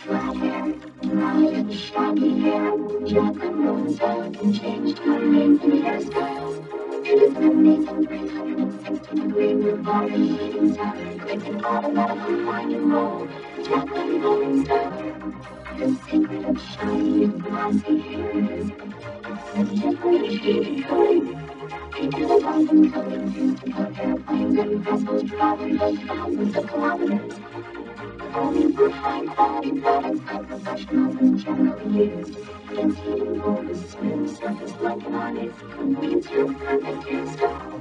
flat hair, dry and shaggy hair. Jacqueline Rowland style can change time, names, and hairstyles. It is an amazing 360-degree revolving heating style that can automatically wind and roll. Jacqueline Rowland style. The secret of shiny and glossy hair is the differentiated coating. It is a resin coating used to coat airplanes and vessels traveling those thousands of kilometers. Only for high-quality products by professionals and generally used. Its heating gold is smooth surface like an onyx, completes your perfect hairstyle.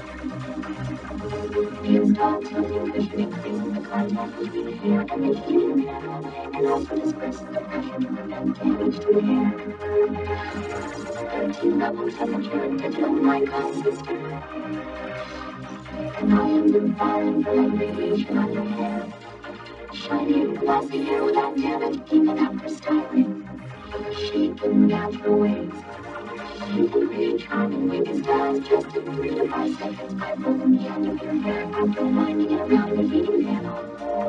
The installed tilting cushion increases the contact between the hair and the heating panel, and also disperses the pressure to prevent damage to the hair. 13-level temperature digital Nikon system. An ion-defying radiation on your hair. Shiny and glossy hair without damage even after styling. Chic in natural ways. You can create charming wavy styles just in 3 to 5 seconds by pulling the end of your hair after winding it around the heating panel.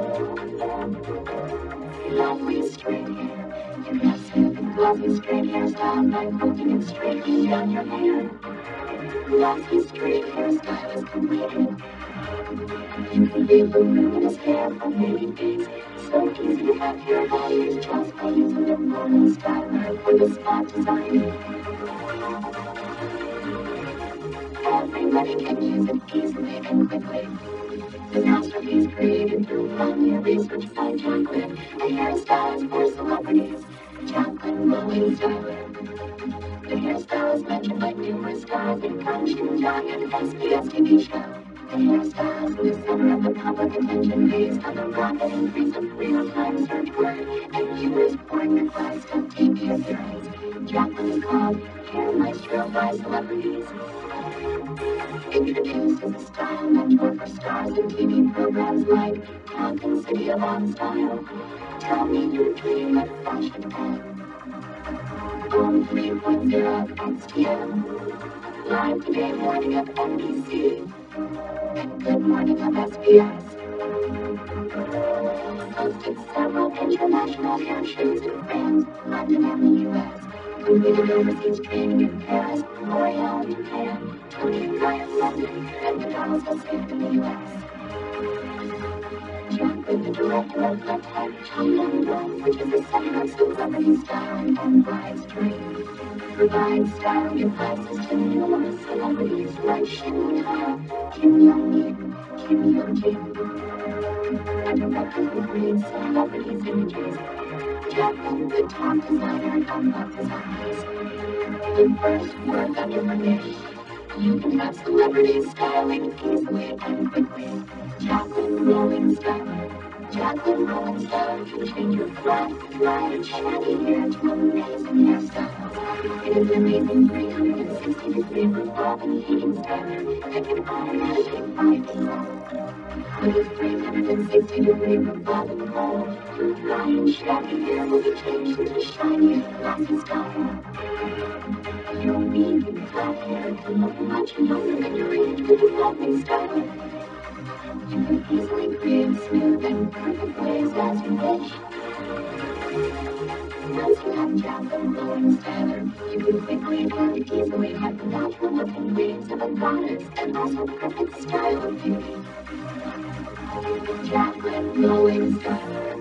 Lovely straight hair. You can have smooth and glossy straight hairstyles by pulling it straightly down your hair. Glossy straight hairstyle is completed. You can leave voluminous hair for many days. So easy to have hair values just by using the Rowland styler for the spot design. Everybody can use it easily and quickly. The masterpiece created through 1 year research by Jacqueline, a hairstylist for celebrities. Jacqueline Rowland Styler. The hairstyle is mentioned by numerous stars in Punch and Young and SBS TV show. The hairstyle is in the center of the public attention based on the rapid increase of real-time search word and viewers pouring requests of TV appearance. Jacqueline is called Hair Maestro by celebrities. Introduced as a style mentor for stars in TV programs like Talking City of On Style. Tell me your dream of fashion ed. On 3.0 XTM. Live today morning of NBC. And Good Morning of SBS. Hosted several international hair shows in France, London, and the US. Completed overseas training in Paris, L'Oreal in Japan, Tony and Guy in London, and Madonna's Escape in the US. Jacqueline, the director of the Tech China Room, which is the center of celebrity styling and brides' dreams. Provides styling advices to numerous celebrities like Shin Ha, Kim Jong-un, Kim Yo-jin, and directors who create celebrities' images. Jacqueline, the top designer of love designs. The first word under her name. You can have celebrities styling easily and quickly. Jacqueline Rowland Styler. Jacqueline Rowland Styler can change your flat, dry, and shaggy hair to amazing hairstyles. It is an amazing 360-degree revolving heating styler that can automatically wind and roll. With its 360-degree revolving roll, your dry and shaggy hair will be changed into shiny and glossy style. Your weave and flat hair can look much younger than your age with revolving styling. You can easily create smooth and perfect waves as you wish. Once you have Jacqueline Rowland Styler, you can quickly and easily have the natural looking waves of a goddess and also perfect style of beauty. Jacqueline Rowland Styler.